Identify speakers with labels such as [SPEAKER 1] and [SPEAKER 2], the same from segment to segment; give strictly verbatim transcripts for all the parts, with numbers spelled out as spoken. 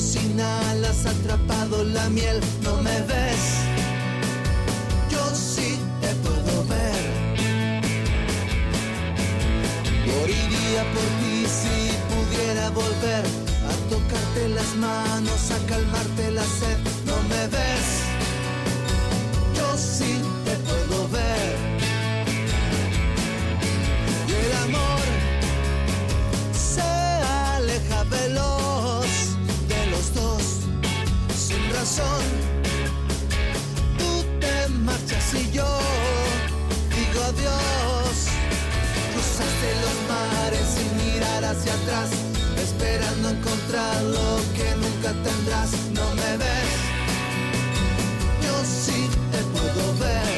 [SPEAKER 1] sin alas, atrapado en la miel. No me ves, yo sí te puedo ver. Moriría por ti si pudiera volver a tocarte las manos, a calmarte la sed. No me ves, yo sí te puedo ver. Y el amor se aleja veloz de los dos, sin razón. Tú te marchas y yo digo adiós. Cruzaste los mares sin mirar hacia atrás, esperando encontrar lo que nunca tendrás. No me ves, yo sí te puedo ver.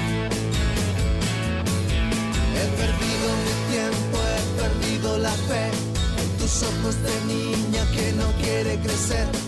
[SPEAKER 1] He perdido mi tiempo, he perdido la fe en tus ojos de niña que no quiere crecer.